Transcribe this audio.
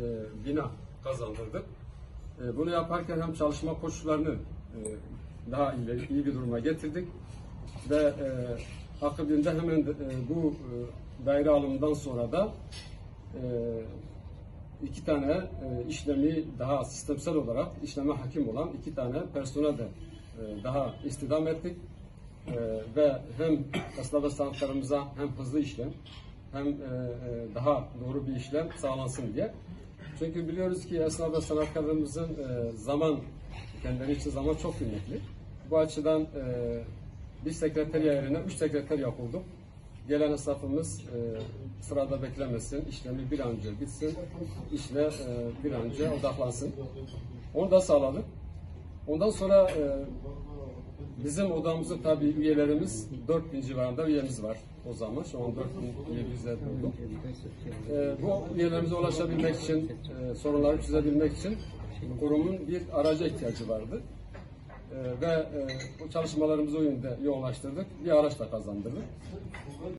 bina kazandırdık. Bunu yaparken hem çalışma koşullarını daha iyi bir duruma getirdik ve akabinde hemen bu daire alımından sonra da iki tane işlemi daha sistemsel olarak işleme hakim olan iki tane personel de daha istihdam ettik. Ve hem esnaf ve sanatkarımıza hem hızlı işlem hem daha doğru bir işlem sağlansın diye. Çünkü biliyoruz ki esnaf ve sanatkarlarımızın zaman, kendileri için zaman çok kıymetli. Bu açıdan bir sekreterya yerine 3 sekreterya kurduk. Gelen esnafımız sırada beklemesin, işlemi bir an önce bitsin, işle bir an önce odaklansın. Onu da sağladık. Ondan sonra bizim odamızın tabii üyelerimiz 4000 civarında üyemiz var o zaman. Şu an 4700'e bulduk. Bu üyelerimize ulaşabilmek için, sorunları çözebilmek için kurumun bir araca ihtiyacı vardı. Ve bu çalışmalarımızı o yönde yoğunlaştırdık. Bir araç da kazandırdık.